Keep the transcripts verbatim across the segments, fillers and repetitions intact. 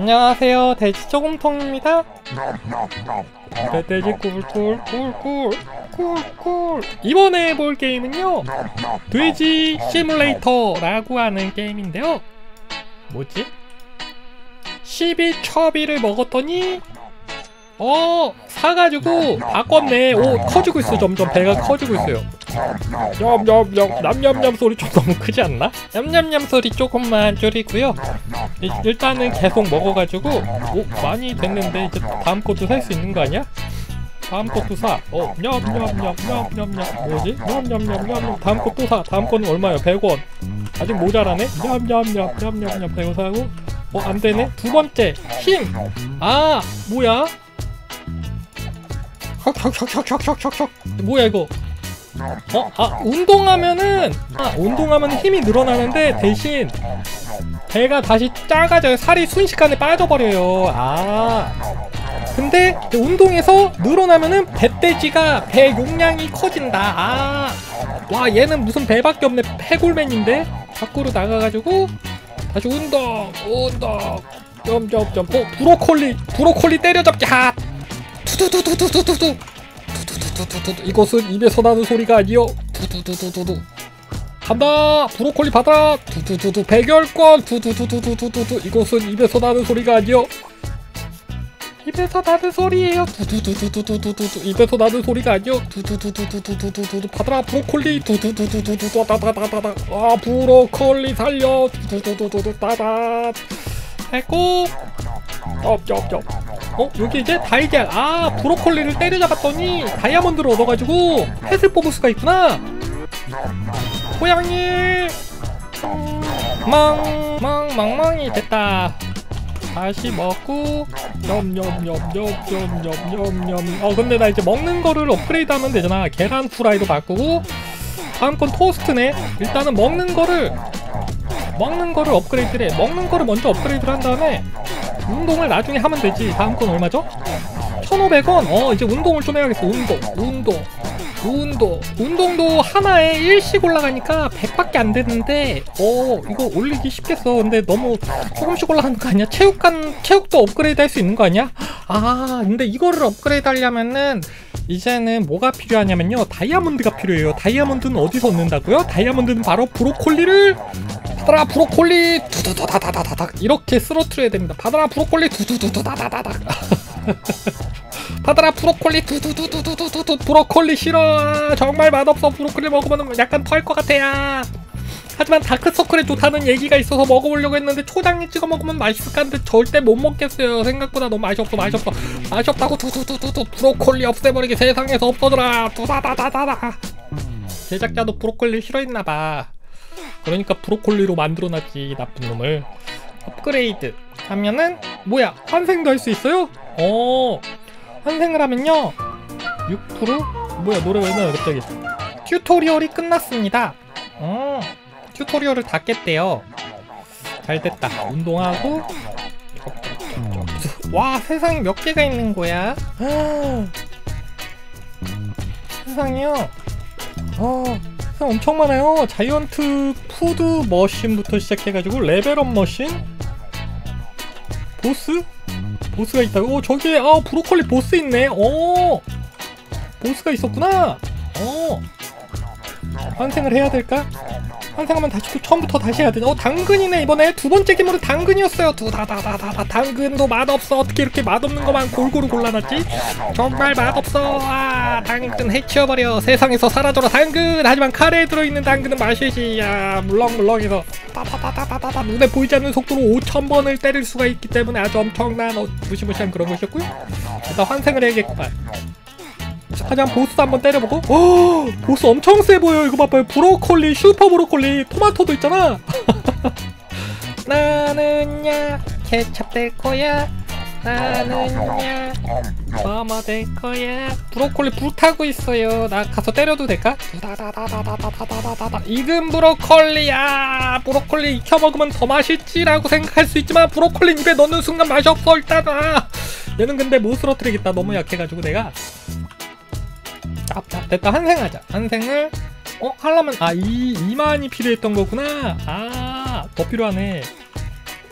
안녕하세요, 돼지 쪼금통입니다. 돼지 꿀꿀 꿀꿀 꿀꿀. 이번에 해볼 게임은요, 돼지 시뮬레이터라고 하는 게임인데요. 뭐지? 십이 첩이를 먹었더니 어 사가지고 바꿨네. 오, 커지고 있어. 점점 배가 커지고 있어요. 냠냠냠 냠냠냠 소리 좀 너무 크지 않나? 냠냠냠 소리 조금만 줄이고요. 이, 일단은 계속 먹어가지고 오, 많이 됐는데 이제 다음 것도 살 수 있는 거 아니야? 다음 것도 사. 어 냠냠냠냠냠냠 뭐지? 냠냠냠냠 다음 것도 사. 다음 거는 얼마야? 백 원. 아직 모자라네? 냠냠냠 냠냠냠 백 원 사고. 어 안되네? 두 번째 힘! 아 뭐야? 혁혁혁혁혁혁혁 뭐야 이거? 어? 아 운동하면은 아 운동하면 힘이 늘어나는데 대신 배가 다시 작아져요. 살이 순식간에 빠져버려요. 아 근데 운동해서 늘어나면은 배돼지가 배 용량이 커진다. 아 와 얘는 무슨 배밖에 없네. 패골맨인데 밖으로 나가가지고 다시 운동 운동 점점점. 어 브로콜리 브로콜리 때려잡기. 핫 투두두두두두두 두두두두두두. 이것은 입에서 나는 소리가 아니요. 두두두두두두. 간다. 브로콜리 받아. 두두두두. 백열권. 두두두두두두두. 이것은 입에서 나는 소리가 아니요. 입에서 나는 소리예요. 두두두두두두두두. 입에서 나는 소리가 아니요. 두두두두두두두두. 받아라 브로콜리. 두두두두두두. 따다다다다. 아 브로콜리 살려. 두두두두두. 따다. 됐고. 쩝쩝쩝. 어? 여기 이제 달걀. 아 브로콜리를 때려잡았더니 다이아몬드를 얻어가지고 펫을 뽑을 수가 있구나. 고양이 망망망망이 됐다. 다시 먹고 염염염염염염염염. 어 근데 나 이제 먹는 거를 업그레이드 하면 되잖아. 계란 후라이로 바꾸고 다음 건 토스트네. 일단은 먹는 거를 먹는 거를 업그레이드를 해. 먹는 거를 먼저 업그레이드를 한 다음에 운동을 나중에 하면 되지. 다음 건 얼마죠? 천오백 원. 어 이제 운동을 좀 해야겠어. 운동 운동 운동 운동도 하나에 일씩 올라가니까 백밖에 안 되는데 어 이거 올리기 쉽겠어. 근데 너무 조금씩 올라가는 거 아니야? 체육관 체육도 업그레이드 할 수 있는 거 아니야? 아 근데 이거를 업그레이드 하려면은 이제는 뭐가 필요하냐면요, 다이아몬드가 필요해요. 다이아몬드는 어디서 얻는다고요? 다이아몬드는 바로 브로콜리를 받아라 브로콜리 두두두다다다닥 이렇게 쓰러트려야 됩니다. 받아라 브로콜리 두두두다다다닥. 받아라 브로콜리 두두두두두두두. 브로콜리 싫어. 아, 정말 맛없어. 브로콜리 먹으면 약간 털 것 같아요. 하지만 다크서클에 좋다는 얘기가 있어서 먹어보려고 했는데 초장에 찍어 먹으면 맛있을 것 같은데 절대 못 먹겠어요. 생각보다 너무 맛이 없어. 맛이 없어. 맛이 없다고. 두두두두두. 브로콜리 없애버리기. 세상에서 없어져라. 두다다다다다. 제작자도 브로콜리 싫어했나봐. 그러니까 브로콜리로 만들어놨지, 나쁜 놈을. 업그레이드 하면은 뭐야, 환생도 할 수 있어요? 어 환생을 하면요 육 퍼센트? 뭐야 노래가 왜 나와 갑자기. 튜토리얼이 끝났습니다. 어 튜토리얼을 다 깼대요. 잘됐다. 운동하고. 와 세상에 몇 개가 있는 거야? 세상에요. 어 엄청 많아요. 자이언트 푸드 머신부터 시작해가지고 레벨업 머신, 보스? 보스가 있다고? 오 저기에 아 브로콜리 보스 있네. 오 보스가 있었구나. 어 환생을 해야 될까? 환생하면 다시 또 처음부터 다시 해야 되나? 어 당근이네. 이번에 두 번째 기물은 당근이었어요. 두다다다다다. 당근도 맛없어. 어떻게 이렇게 맛없는 것만 골고루 골라놨지? 정말 맛없어. 아 당근 해치워버려. 세상에서 사라져라 당근. 하지만 카레에 들어있는 당근은 맛이지. 야 물렁물렁해서 따다다다다다 눈에 보이지 않는 속도로 오천 번을 때릴 수가 있기 때문에 아주 엄청난 어, 무시무시한 그런 것이었고요. 일단 환생을 해야겠구만. 하지만 보스 한번 때려보고. 오 보스 엄청 세 보여. 이거 봐봐요. 브로콜리 슈퍼 브로콜리. 토마토도 있잖아. 나는야 케첩 될 거야. 나는야 뭐뭐 될 거야. 브로콜리 불타고 있어요. 나 가서 때려도 될까? 다다다다다다다다다다. 익은 브로콜리야. 브로콜리 익혀 먹으면 더 맛있지라고 생각할 수 있지만 브로콜리 입에 넣는 순간 맛이 없어. 일단 아 얘는 근데 못 쓰러뜨리겠다. 너무 약해가지고 내가. 짭짭. 됐다. 환생하자. 환생을 어? 하려면 아 이, 이만이 필요했던 거구나. 아 더 필요하네.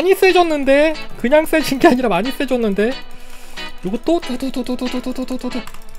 많이 세졌는데 그냥 세진 게 아니라 많이 세졌는데 요것도 두두두두두두두두두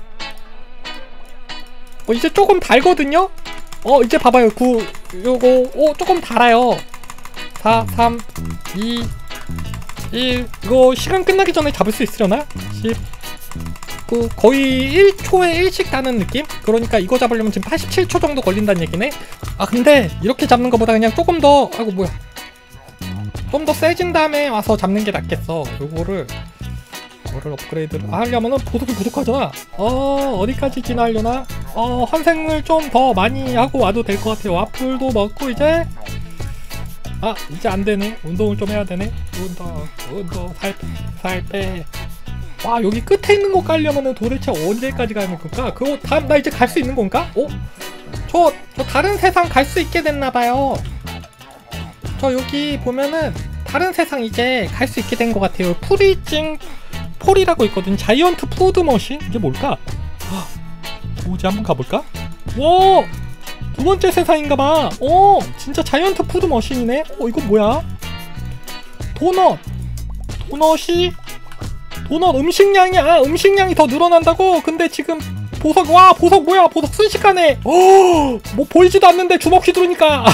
어 이제 조금 달거든요? 어 이제 봐봐요 구 요거 오 조금 달아요 사 삼 이 일 이거 시간 끝나기 전에 잡을 수 있으려나? 십 그 거의 일 초에 일씩 따는 느낌? 그러니까 이거 잡으려면 지금 팔십칠 초 정도 걸린다는 얘기네? 아 근데 이렇게 잡는 것보다 그냥 조금 더 아이고 뭐야 좀 더 세진 다음에 와서 잡는 게 낫겠어. 요거를 이거를 업그레이드를 하려면은 보석이 부족하잖아. 어 어디까지 진화하려나? 어 환생을 좀 더 많이 하고 와도 될 것 같아요. 와플도 먹고 이제 아 이제 안되네. 운동을 좀 해야 되네. 운동 운동 살빼 살빼. 와 여기 끝에 있는 거 깔려면은 도대체 언제까지 가는 건가? 그거 다음 나 이제 갈 수 있는 건가? 어? 저, 저 다른 세상 갈 수 있게 됐나봐요. 저 여기 보면은 다른 세상 이제 갈 수 있게 된 것 같아요. 프리징 폴이라고 있거든. 자이언트 푸드 머신? 이게 뭘까? 아, 뭐지? 한번 가볼까? 와! 두 번째 세상인가봐. 어! 진짜 자이언트 푸드 머신이네? 어 이건 뭐야? 도넛! 도넛이 도넛 음식량이 아 음식량이 더 늘어난다고? 근데 지금 보석 와 보석 뭐야 보석 순식간에 어, 뭐 보이지도 않는데 주먹 휘두르니까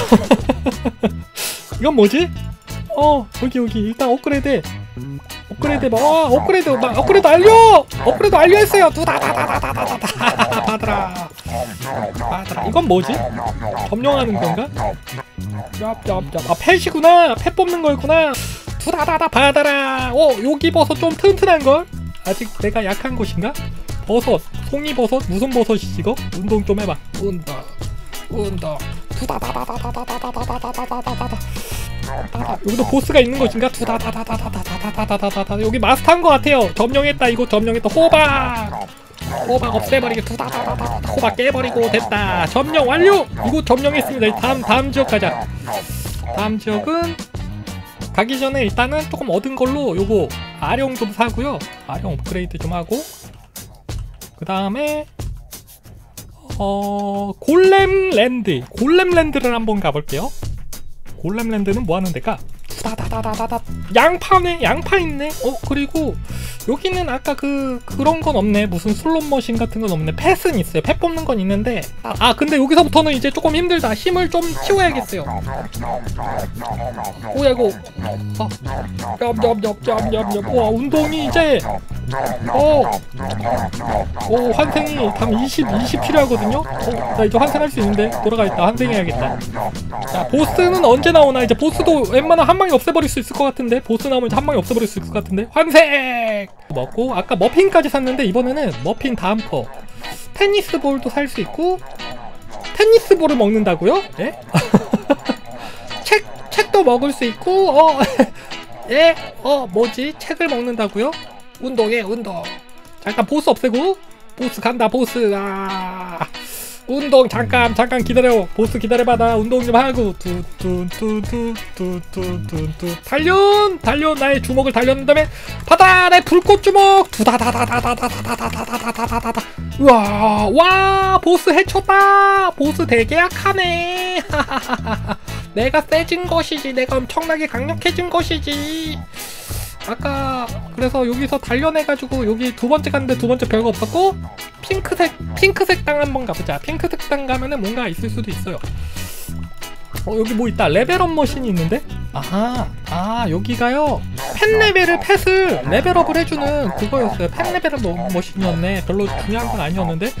이건 뭐지? 어 여기 여기 일단 업그레이드 업그레이드 뭐 업그레이드 막 업그레이드 완료 업그레이드 완료했어요. 두다다다다다다다다 받아라 받아라. 이건 뭐지? 점령하는 건가? yapyapyap 아 펫이구나. 펫 뽑는 거였구나. 두다다다 받아라. 어 여기 버섯 좀 튼튼한걸? 아직 내가 약한 곳인가? 버섯 송이버섯 무슨 버섯이지 이거? 운동 좀 해봐. 운동 운동 두다다다다다다다다다다다다다다. 여기도 보스가 있는 것인가? 두다다다다다다다다다다다. 여기 마스터한 것 같아요. 점령했다. 이거 점령했다. 호박 호박 없애버리게. 두다다다다다. 호박 깨버리고 됐다. 점령 완료. 이거 점령했습니다. 다음 다음 지역 가자. 다음 지역은 가기 전에 일단은 조금 얻은 걸로 요거 아령 좀 사고요. 아령 업그레이드 좀 하고 그 다음에 어 골렘랜드 골렘랜드를 한번 가볼게요. 골렘랜드는 뭐하는 데까? 다다다다다다. 양파네. 양파 있네. 어 그리고 여기는 아까 그 그런 건 없네. 무슨 슬롯 머신 같은 건 없네. 펫은 있어요. 펫 뽑는 건 있는데 아, 아 근데 여기서부터는 이제 조금 힘들다. 힘을 좀 키워야겠어요. 오야 이거 아 엽엽엽엽엽엽. 와 운동이 이제 어 오 환생이 다음 이십, 이십 필요하거든요. 어, 나 이제 환생할 수 있는데 돌아가있다. 환생해야겠다. 자 보스는 언제 나오나? 이제 보스도 웬만하면 한 방에 없애버릴 수 있을 것 같은데 보스 나오면 이제 한 방에 없애버릴 수 있을 것 같은데 환생! 먹고 아까 머핀까지 샀는데 이번에는 머핀 다음 거 테니스 볼도 살 수 있고 테니스 볼을 먹는다고요? 예? 책, 책도 먹을 수 있고 어 예? 어 뭐지? 책을 먹는다고요? 운동해 운동. 잠깐 보스 없애고 보스 간다. 보스 아 운동 잠깐 잠깐 기다려. 보스 기다려봐. 나 운동 좀 하고 뚜뚜뚜뚜뚜뚜뚜뚜 단련 단련. 나의 주먹을 단련한 다음에 받아 내 불꽃 주먹. 두다다다다다다다다다다다다다다. 우와 와 보스 해쳤다. 보스 되게 약하네. 내가 세진 것이지. 내가 엄청나게 강력해진 것이지. 아까 그래서 여기서 단련해가지고 여기 두 번째 갔는데 두 번째 별거 없었고 핑크색 핑크색 땅 한번 가보자. 핑크색 땅 가면은 뭔가 있을 수도 있어요. 어 여기 뭐 있다. 레벨업 머신이 있는데? 아하 아 여기가요 펫 레벨을 펫을 레벨업을 해주는 그거였어요. 펫 레벨업 머신이었네. 별로 중요한 건 아니었는데.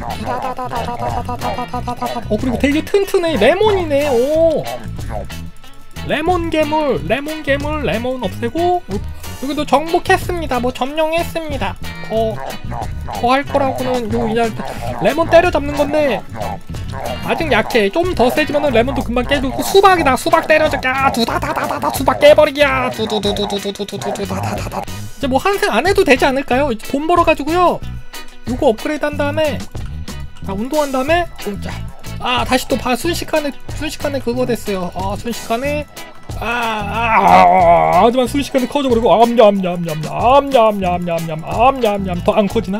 어 그리고 되게 튼튼해. 레몬이네. 오 레몬 괴물, 레몬 괴물, 레몬 없애고 여기도 정복했습니다. 뭐 점령했습니다. 더, 더 할 거라고는 요 그냥 레몬 때려잡는 건데 아직 약해. 좀 더 세지면은 레몬도 금방 깨지고 수박이다. 수박 때려잡기야. 두다다다다다 수박 깨버리기야. 두두두두두두두두두다다다. 이제 뭐 환생 안 해도 되지 않을까요? 이제 돈 벌어가지고요. 요거 업그레이드 한 다음에 자 운동한 다음에 자. 아 다시 또 봐. 순식간에 순식간에 그거 됐어요. 아 순식간에 아, 아, 아 하지만 순식간에 커져버리고 암냠냠냠냠냠냠냠냠냠냠 더 안 커지나?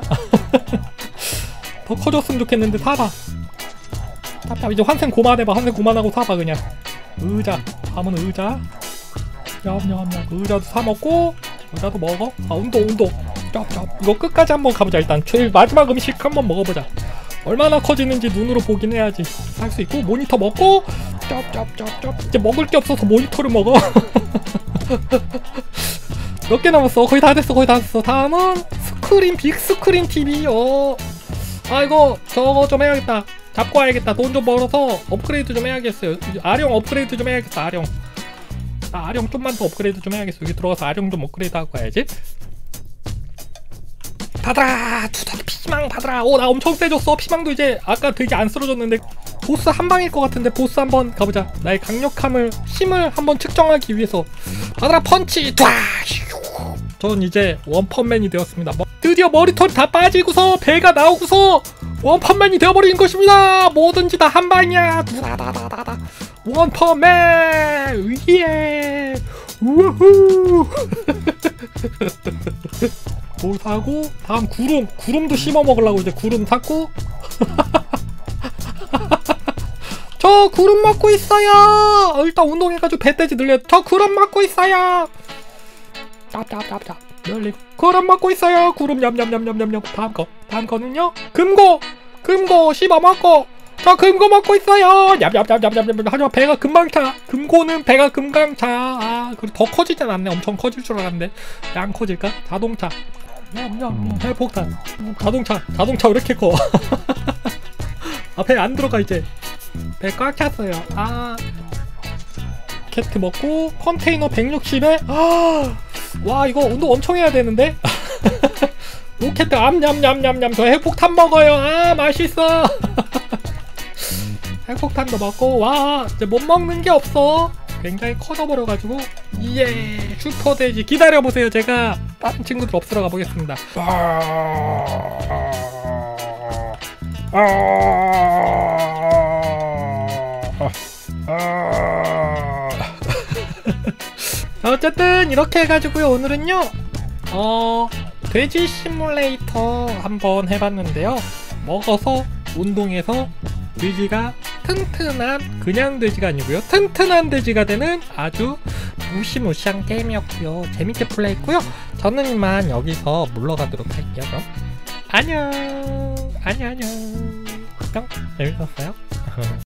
더 커졌으면 좋겠는데 사봐. 사봐. 이제 환생 고만해봐. 환생 고만하고 사봐 그냥. 의자 다음은 의자. 냠냠냠 의자도 사먹고 의자도 먹어. 아 운동 운동 짭짭. 이거 끝까지 한번 가보자. 일단 제일 마지막 음식 한번 먹어보자. 얼마나 커지는지 눈으로 보긴 해야지. 할 수 있고 모니터 먹고 쩝쩝쩝쩝. 이제 먹을 게 없어서 모니터를 먹어. 몇 개 남았어? 거의 다 됐어. 거의 다 됐어. 다음은 스쿼 스크린 빅스크린 티비. 어. 아 이거 저거 좀 해야겠다. 잡고 와야겠다. 돈 좀 벌어서 업그레이드 좀 해야겠어요. 아령 업그레이드 좀 해야겠다. 아령. 아, 아령 좀만 더 업그레이드 좀 해야겠어. 여기 들어가서 아령 좀 업그레이드 하고 가야지. 받아라! 두더기 피망 받아라! 오, 나 엄청 세졌어. 피망도 이제 아까 되게 안 쓰러졌는데 보스 한 방일 것 같은데 보스 한번 가보자. 나의 강력함을, 힘을 한번 측정하기 위해서. 받아라 펀치! 쏴! 전 이제 원펀맨이 되었습니다. 드디어 머리털이 다 빠지고서 배가 나오고서 원펀맨이 되어버리는 것입니다. 뭐든지 다 한 방이야. 두다다다다다. 원펀맨! 예! 우후! 뭘 사고 다음 구름 구름도 심어 먹으려고 이제 구름 샀고 저 구름 먹고 있어요. 어, 일단 운동해가지고 배돼지 늘려. 저 구름 먹고 있어요. 짭짭짭짭 늘리고 구름 먹고 있어요. 구름 냠냠냠냠냠냠. 다음 거 다음 거는요 금고 금고 씹어 먹고 저 금고 먹고 있어요. 냠냠냠냠냠냠. 하지만 배가 금방 차. 금고는 배가 금방 차. 아 그리고 더 커지진 않네. 엄청 커질 줄 알았는데 양 커질까? 자동차 냠냠 핵폭탄 자동차 자동차 왜 이렇게 커? 아 배 안 들어가 이제. 배 꽉 찼어요. 아 캐트 먹고 컨테이너 백육십에 아, 와 이거 운동 엄청 해야 되는데. 로켓 암냠냠냠냠. 저 핵폭탄 먹어요. 아 맛있어. 핵폭탄도 먹고 와 이제 못 먹는 게 없어. 굉장히 커져버려가지고 예 슈퍼돼지. 기다려보세요. 제가 다른 친구들 없으러 가보겠습니다. 어쨌든 이렇게 해가지고요 오늘은요 어 돼지 시뮬레이터 한번 해봤는데요. 먹어서 운동해서 돼지가 튼튼한 그냥 돼지가 아니고요 튼튼한 돼지가 되는 아주 무시무시한 게임이었고요. 재밌게 플레이했고요. 저는 이만 여기서 물러가도록 할게요. 그럼 안녕 안녕 안녕. 뿅. 재밌었어요?